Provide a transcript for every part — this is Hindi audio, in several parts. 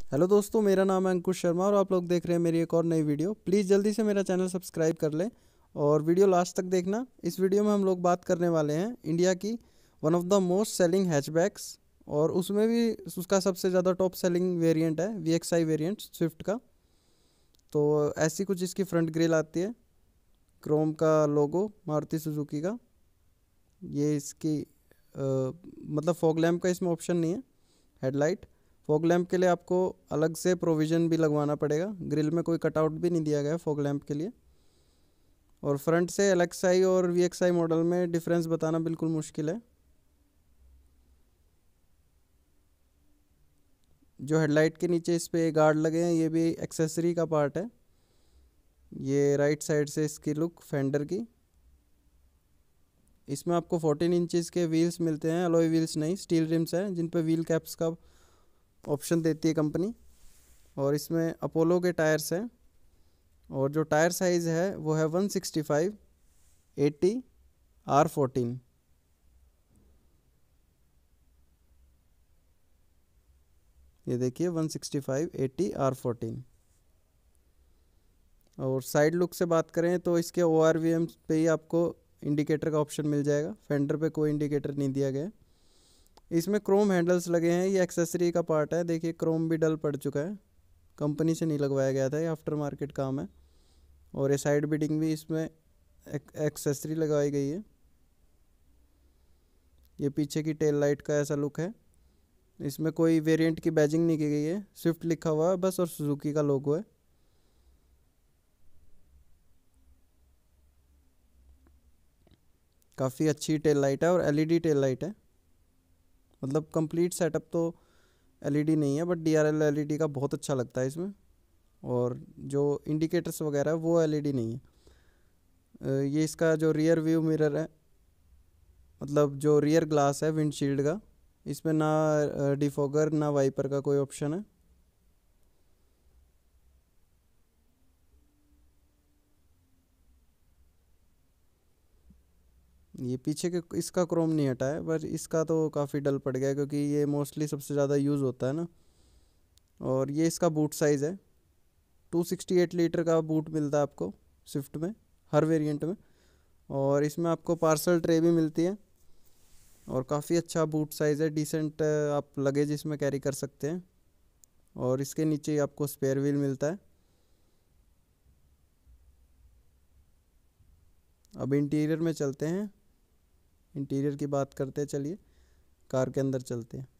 हेलो दोस्तों, मेरा नाम है अंकुश शर्मा और आप लोग देख रहे हैं मेरी एक और नई वीडियो। प्लीज़ जल्दी से मेरा चैनल सब्सक्राइब कर लें और वीडियो लास्ट तक देखना। इस वीडियो में हम लोग बात करने वाले हैं इंडिया की one of the most selling hatchbacks, और उसमें भी उसका सबसे ज़्यादा टॉप सेलिंग वेरिएंट है VXI वेरिएंट स्विफ्ट का। तो ऐसी कुछ इसकी फ्रंट ग्रिल आती है, क्रोम का लोगो मारुति सुजुकी का। ये इसकी मतलब फॉग लैम्प का इसमें ऑप्शन नहीं है। हेडलाइट फॉग लैंप के लिए आपको अलग से प्रोविज़न भी लगवाना पड़ेगा। ग्रिल में कोई कटआउट भी नहीं दिया गया है फॉग लैंप के लिए। और फ्रंट से LXI और VXI मॉडल में डिफरेंस बताना बिल्कुल मुश्किल है। जो हेडलाइट के नीचे इस पे गार्ड लगे हैं, ये भी एक्सेसरी का पार्ट है। ये राइट साइड से इसकी लुक फेंडर की। इसमें आपको 14 इंचज़ के व्हील्स मिलते हैं, अलॉय व्हील्स नहीं, स्टील रिम्स हैं जिन पे व्हील कैप्स का ऑप्शन देती है कंपनी। और इसमें अपोलो के टायर्स हैं, और जो टायर साइज़ है वो है 165/80R14। ये देखिए 165/80R14। और साइड लुक से बात करें तो इसके ORVM पे ही आपको इंडिकेटर का ऑप्शन मिल जाएगा। फेंडर पे कोई इंडिकेटर नहीं दिया गया है। इसमें क्रोम हैंडल्स लगे हैं, ये एक्सेसरी का पार्ट है। देखिए क्रोम भी डल पड़ चुका है, कंपनी से नहीं लगवाया गया था, ये आफ्टर मार्केट काम है। और ये साइड बीडिंग भी इसमें एक्सेसरी लगाई गई है। ये पीछे की टेल लाइट का ऐसा लुक है। इसमें कोई वेरिएंट की बैजिंग नहीं की गई है, स्विफ्ट लिखा हुआ है बस और सुजुकी का लोगो है। काफ़ी अच्छी टेल लाइट है और LED टेल लाइट है। मतलब कंप्लीट सेटअप तो LED नहीं है, बट DRL LED का बहुत अच्छा लगता है इसमें। और जो इंडिकेटर्स वगैरह है वो LED नहीं है। ये इसका जो रियर व्यू मिरर है, मतलब जो रियर ग्लास है विंडशील्ड का, इसमें ना डिफॉगर ना वाइपर का कोई ऑप्शन है। ये पीछे के इसका क्रोम नहीं हटा है, पर इसका तो काफ़ी डल पड़ गया क्योंकि ये मोस्टली सबसे ज़्यादा यूज़ होता है ना। और ये इसका बूट साइज़ है, 268 लीटर का बूट मिलता है आपको स्विफ्ट में, हर वेरिएंट में। और इसमें आपको पार्सल ट्रे भी मिलती है, और काफ़ी अच्छा बूट साइज़ है, डिसेंट आप लगेज इसमें कैरी कर सकते हैं। और इसके नीचे ही आपको स्पेयर व्हील मिलता है। अब इंटीरियर में चलते हैं, इंटीरियर की बात करते हैं। चलिए कार के अंदर चलते हैं।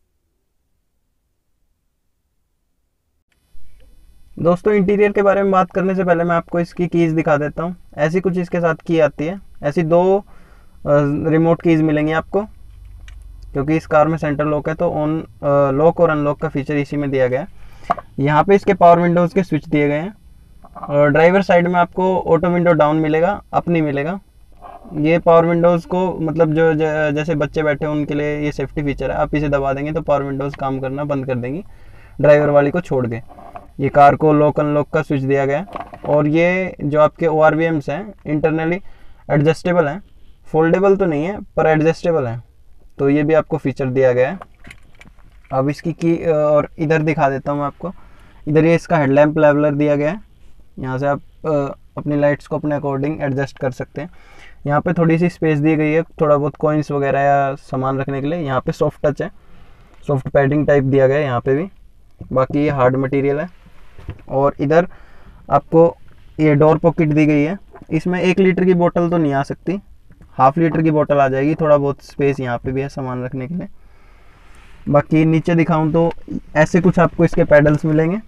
दोस्तों, इंटीरियर के बारे में बात करने से पहले मैं आपको इसकी कीज़ दिखा देता हूँ। ऐसी कुछ इसके साथ की आती है। ऐसी दो रिमोट कीज़ मिलेंगी आपको, क्योंकि इस कार में सेंटर लॉक है तो ऑन लॉक और अनलॉक का फीचर इसी में दिया गया है। यहाँ पे इसके पावर विंडोज़ के स्विच दिए गए हैं। और ड्राइवर साइड में आपको ऑटो विंडो डाउन मिलेगा, अप नहीं मिलेगा। ये पावर विंडोज़ को मतलब जो जैसे बच्चे बैठे हैं उनके लिए ये सेफ्टी फीचर है। आप इसे दबा देंगे तो पावर विंडोज़ काम करना बंद कर देंगी, ड्राइवर वाली को छोड़ के। ये कार को लॉक अनलॉक का स्विच दिया गया है। और ये जो आपके ORVMs हैं इंटरनली एडजस्टेबल हैं, फोल्डेबल तो नहीं है पर एडजस्टेबल हैं, तो ये भी आपको फीचर दिया गया है। अब इसकी की और इधर दिखा देता हूँ मैं आपको। इधर ये इसका हेडलैम्प लेवलर दिया गया है, यहाँ से आप अपनी लाइट्स को अपने अकॉर्डिंग एडजस्ट कर सकते हैं। यहाँ पे थोड़ी सी स्पेस दी गई है, थोड़ा बहुत कॉइन्स वगैरह या सामान रखने के लिए। यहाँ पे सॉफ्ट टच है, सॉफ्ट पैडिंग टाइप दिया गया है यहाँ पे भी, बाकी ये हार्ड मटेरियल है। और इधर आपको ये डोर पॉकेट दी गई है। इसमें 1 लीटर की बोतल तो नहीं आ सकती, ½ लीटर की बोतल आ जाएगी। थोड़ा बहुत स्पेस यहाँ पे भी है सामान रखने के लिए। बाकी नीचे दिखाऊं तो ऐसे कुछ आपको इसके पैडल्स मिलेंगे।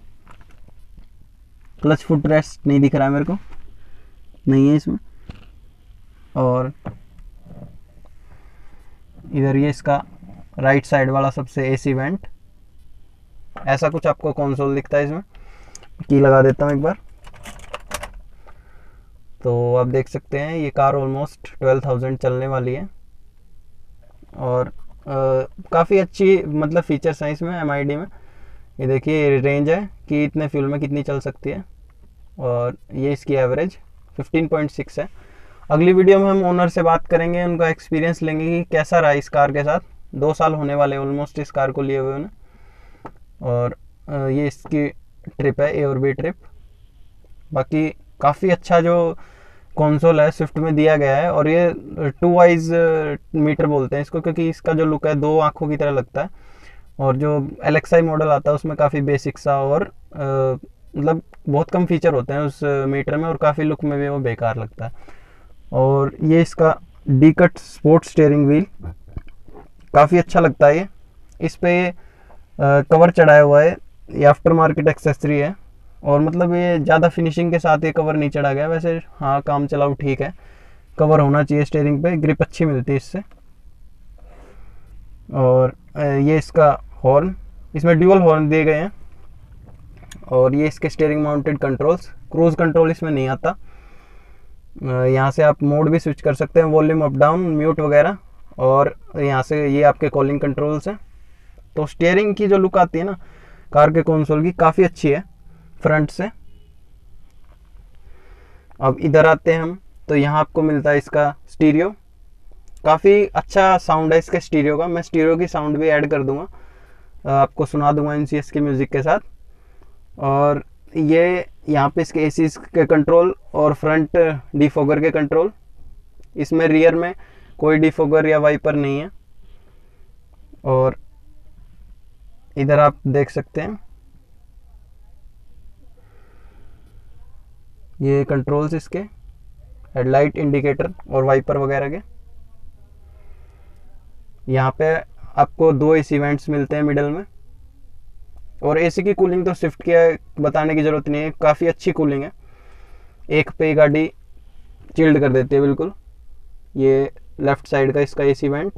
क्लच फुट रेस्ट नहीं दिख रहा है मेरे को, नहीं है इसमें। और इधर ये इसका राइट साइड वाला सबसे AC वेंट, ऐसा कुछ आपको कंसोल दिखता है इसमें। की लगा देता हूँ एक बार, तो आप देख सकते हैं ये कार ऑलमोस्ट 12,000 चलने वाली है। और काफ़ी अच्छी मतलब फीचर्स हैं इसमें MID में। ये देखिए रेंज है कि इतने फ्यूल में कितनी चल सकती है, और ये इसकी एवरेज 15.6 है। अगली वीडियो में हम ओनर से बात करेंगे, उनका एक्सपीरियंस लेंगे कि कैसा रहा इस कार के साथ। 2 साल होने वाले ऑलमोस्ट इस कार को लिए हुए उन्हें। और ये इसकी ट्रिप है, ए और बी ट्रिप। बाकी काफ़ी अच्छा जो कंसोल है स्विफ्ट में दिया गया है, और ये 2 आइज मीटर बोलते हैं इसको, क्योंकि इसका जो लुक है 2 आँखों की तरह लगता है। और जो एलेक्साई मॉडल आता है उसमें काफ़ी बेसिक सा और मतलब बहुत कम फीचर होते हैं उस मीटर में, और काफ़ी लुक में भी वो बेकार लगता है। और ये इसका D cut sport steering wheel काफ़ी अच्छा लगता है। ये इस पे ये कवर चढ़ाया हुआ है, ये आफ्टर मार्केट एक्सेसरी है, और मतलब ये ज़्यादा फिनिशिंग के साथ ये कवर नहीं चढ़ा गया। वैसे हाँ, काम चलाओ ठीक है, कवर होना चाहिए स्टीयरिंग पे, ग्रिप अच्छी मिलती है इससे। और ये इसका हॉर्न, इसमें ड्यूअल हॉर्न दिए गए हैं। और ये इसके steering mounted controls, cruise control इसमें नहीं आता। यहाँ से आप मोड भी स्विच कर सकते हैं, वॉल्यूम अप डाउन, म्यूट वगैरह। और यहाँ से ये आपके कॉलिंग कंट्रोल्स हैं। तो स्टीयरिंग की जो लुक आती है ना कार के कंसोल की, काफ़ी अच्छी है फ्रंट से। अब इधर आते हैं हम, तो यहाँ आपको मिलता है इसका स्टीरियो। काफ़ी अच्छा साउंड है इसके स्टीरियो का, मैं स्टीरियो की साउंड भी ऐड कर दूंगा, आपको सुना दूंगा NCS के म्यूज़िक के साथ। और ये यहाँ पे इसके एसीज के कंट्रोल और फ्रंट डिफोगर के कंट्रोल। इसमें रियर में कोई डिफोगर या वाइपर नहीं है। और इधर आप देख सकते हैं ये कंट्रोल्स इसके, हेडलाइट, इंडिकेटर और वाइपर वगैरह के। यहाँ पे आपको 2 AC वेंट्स मिलते हैं मिडल में। और AC की कूलिंग तो स्विफ्ट की बताने की ज़रूरत नहीं है, काफ़ी अच्छी कूलिंग है। एक पे गाड़ी चिल्ड कर देती है बिल्कुल। ये लेफ्ट साइड का इसका AC वेंट।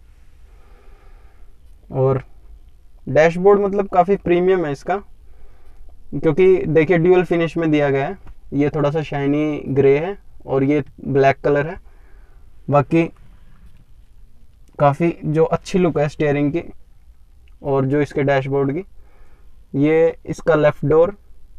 और डैशबोर्ड मतलब काफ़ी प्रीमियम है इसका, क्योंकि देखिए ड्यूअल फिनिश में दिया गया है। ये थोड़ा सा शाइनी ग्रे है और ये ब्लैक कलर है। बाकी काफ़ी जो अच्छी लुक है स्टीयरिंग की और जो इसके डैशबोर्ड की। ये इसका लेफ्ट डोर,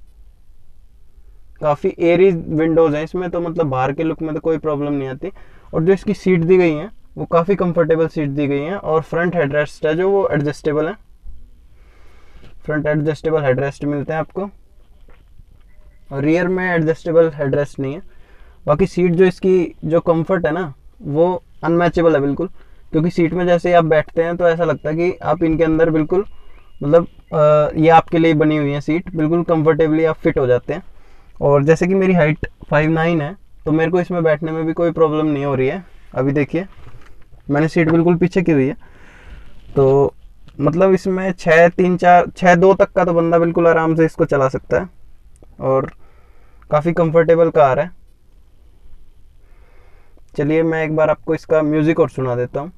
काफ़ी एयरी विंडोज़ हैं इसमें, तो मतलब बाहर के लुक में तो कोई प्रॉब्लम नहीं आती। और जो इसकी सीट दी गई हैं वो काफ़ी कंफर्टेबल सीट दी गई हैं। और फ्रंट हेडरेस्ट है जो वो एडजस्टेबल है, फ्रंट एडजस्टेबल हेडरेस्ट मिलते हैं आपको। और रियर में एडजस्टेबल हेडरेस्ट नहीं है। बाकी सीट जो इसकी जो कंफर्ट है ना वो अनमैचेबल है बिल्कुल, क्योंकि सीट में जैसे ही आप बैठते हैं तो ऐसा लगता है कि आप इनके अंदर बिल्कुल मतलब ये आपके लिए बनी हुई है सीट, बिल्कुल कंफर्टेबली आप फिट हो जाते हैं। और जैसे कि मेरी हाइट 5'9" है, तो मेरे को इसमें बैठने में भी कोई प्रॉब्लम नहीं हो रही है। अभी देखिए मैंने सीट बिल्कुल पीछे की हुई है, तो मतलब इसमें 6'2" तक का तो बंदा बिल्कुल आराम से इसको चला सकता है। और काफ़ी कंफर्टेबल कार है। चलिए मैं एक बार आपको इसका म्यूज़िक और सुना देता हूँ।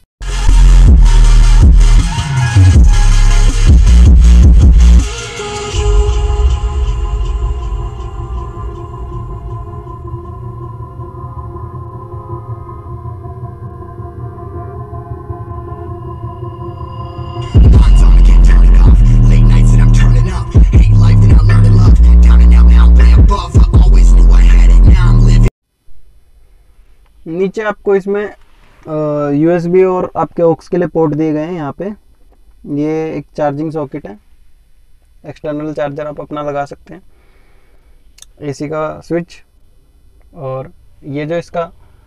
नीचे आपको इसमें USB और आपके ऑक्स के लिए पोर्ट दिए गए हैं। यहाँ पे ये एक चार्जिंग सॉकेट है, एक्सटर्नल चार्जर आप अपना लगा सकते हैं। AC का स्विच, और ये जो इसका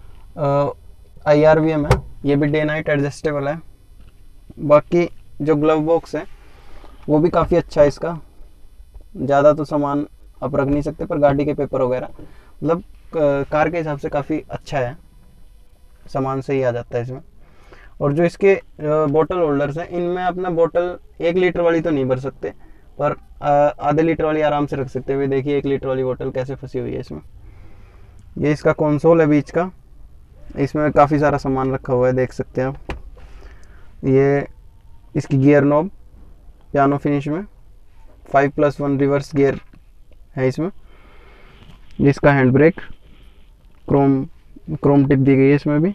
IRVM है ये भी डे नाइट एडजस्टेबल है। बाकी जो ग्लव बॉक्स है वो भी काफ़ी अच्छा है इसका। ज़्यादा तो सामान आप रख नहीं सकते, पर गाड़ी के पेपर वगैरह मतलब कार के हिसाब से काफ़ी अच्छा है, सामान सही आ जाता है इसमें। और जो इसके बोतल होल्डर्स हैं इनमें अपना बोतल 1 लीटर वाली तो नहीं भर सकते, पर आधे लीटर वाली आराम से रख सकते हैं। देखिए 1 लीटर वाली बोतल कैसे फंसी हुई है इसमें। ये इसका कंसोल है बीच का, इसमें काफ़ी सारा सामान रखा हुआ है, देख सकते हैं आप। ये इसकी गियर नॉब पियानो फिनिश में, 5+1 रिवर्स गियर है इसमें। जिसका हैंड ब्रेक क्रोम टिप दी गई है इसमें भी।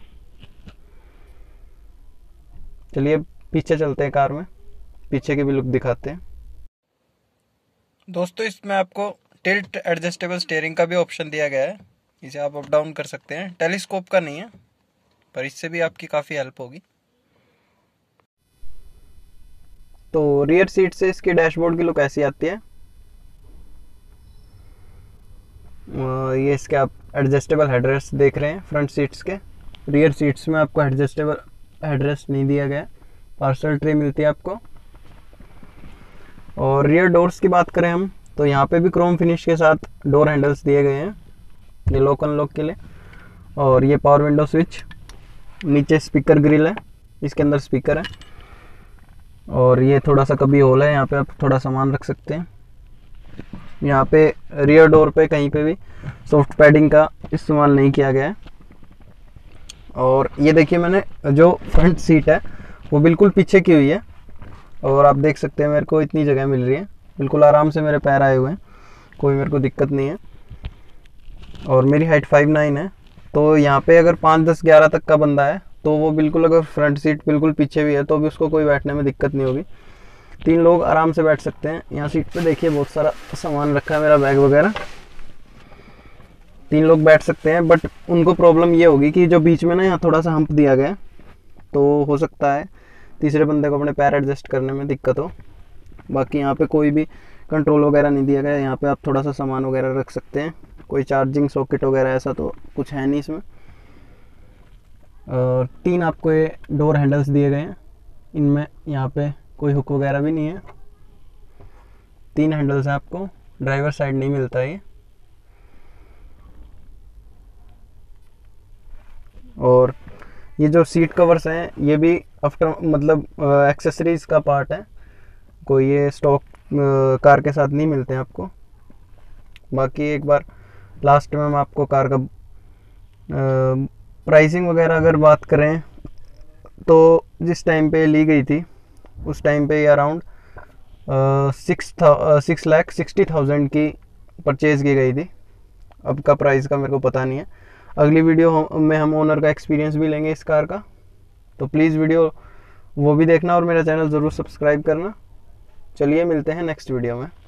चलिए पीछे चलते हैं कार में, पीछे की भी लुक दिखाते हैं। दोस्तों इसमें आपको टिल्ट एडजस्टेबल स्टीयरिंग का भी ऑप्शन दिया गया है, इसे आप अप डाउन कर सकते हैं। टेलीस्कोप का नहीं है, पर इससे भी आपकी काफ़ी हेल्प होगी। तो रियर सीट से इसकी डैशबोर्ड की लुक ऐसी आती है। ये इसके आप एडजस्टेबल हेडरेस्ट देख रहे हैं फ्रंट सीट्स के। रियर सीट्स में आपको एडजस्टेबल हेडरेस्ट नहीं दिया गया, पार्सल ट्रे मिलती है आपको। और रियर डोर्स की बात करें हम तो यहाँ पे भी क्रोम फिनिश के साथ डोर हैंडल्स दिए गए हैं, ये लॉक अनलॉक के लिए। और ये पावर विंडो स्विच, नीचे स्पीकर ग्रिल है, इसके अंदर स्पीकर है। और ये थोड़ा सा कभी होल है, यहाँ पे आप थोड़ा सामान रख सकते हैं। यहाँ पे रियर डोर पे कहीं पे भी सॉफ्ट पैडिंग का इस्तेमाल नहीं किया गया है। और ये देखिए, मैंने जो फ्रंट सीट है वो बिल्कुल पीछे की हुई है, और आप देख सकते हैं मेरे को इतनी जगह मिल रही है, बिल्कुल आराम से मेरे पैर आए हुए हैं, कोई मेरे को दिक्कत नहीं है। और मेरी हाइट 5'9" है, तो यहाँ पे अगर 5, 10, 11 तक का बंदा है तो वो बिल्कुल, अगर फ्रंट सीट बिल्कुल पीछे भी है तो भी उसको कोई बैठने में दिक्कत नहीं होगी। 3 लोग आराम से बैठ सकते हैं। यहाँ सीट पे देखिए बहुत सारा सामान रखा है, मेरा बैग वगैरह। 3 लोग बैठ सकते हैं, बट उनको प्रॉब्लम ये होगी कि जो बीच में ना यहाँ थोड़ा सा हम्प दिया गया है, तो हो सकता है तीसरे बंदे को अपने पैर एडजस्ट करने में दिक्कत हो। बाकी यहाँ पे कोई भी कंट्रोल वगैरह नहीं दिया गया है, यहाँ पे आप थोड़ा सा सामान वगैरह रख सकते हैं, कोई चार्जिंग सॉकेट वगैरह ऐसा तो कुछ है नहीं इसमें। और 3 आपको ये डोर हैंडल्स दिए गए हैं, इनमें यहाँ पे कोई हुक वगैरह भी नहीं है। 3 हैंडल्स हैं आपको, ड्राइवर साइड नहीं मिलता है ये। और ये जो सीट कवर्स हैं ये भी आफ्टर मतलब एक्सेसरीज का पार्ट है, कोई ये स्टॉक कार के साथ नहीं मिलते हैं आपको। बाकी एक बार लास्ट में हम आपको कार का प्राइसिंग वगैरह अगर बात करें तो जिस टाइम पे ली गई थी उस टाइम पे ये अराउंड 6,60,000 की परचेज़ की गई थी। अब का प्राइस का मेरे को पता नहीं है। अगली वीडियो में हम ओनर का एक्सपीरियंस भी लेंगे इस कार का, तो प्लीज़ वीडियो वो भी देखना और मेरा चैनल ज़रूर सब्सक्राइब करना। चलिए मिलते हैं नेक्स्ट वीडियो में।